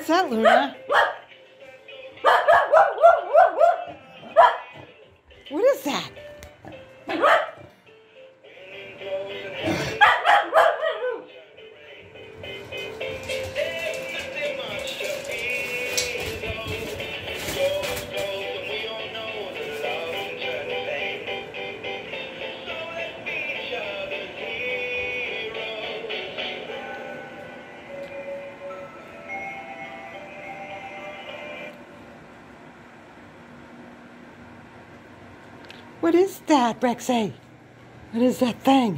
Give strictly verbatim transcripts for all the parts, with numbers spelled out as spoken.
What's that, Luna? What is that? What is that, Rexy? What is that thing?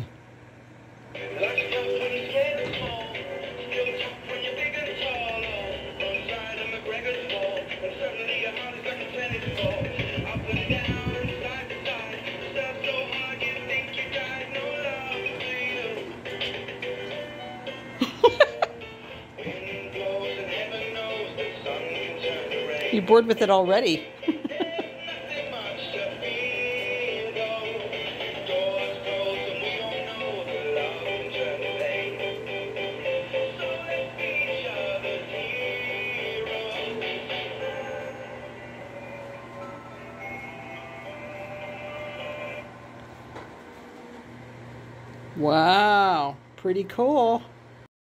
You bored with it already? Wow, pretty cool.